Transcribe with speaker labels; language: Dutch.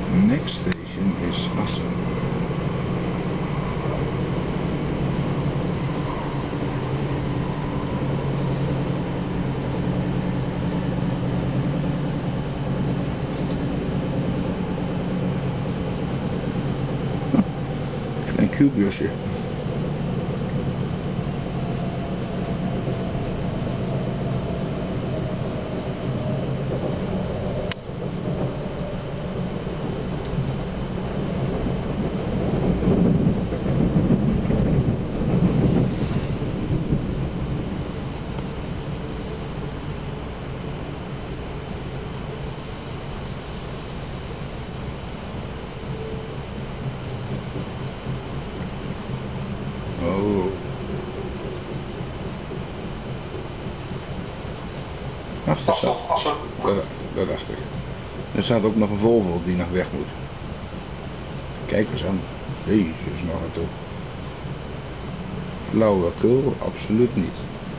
Speaker 1: Next station is Assen. Een Q-busje. Oh. Ach, dat dacht ik. Er staat ook nog een Volvo die nog weg moet. Kijk eens aan. Jezus, nog naartoe. Flauwekul, absoluut niet.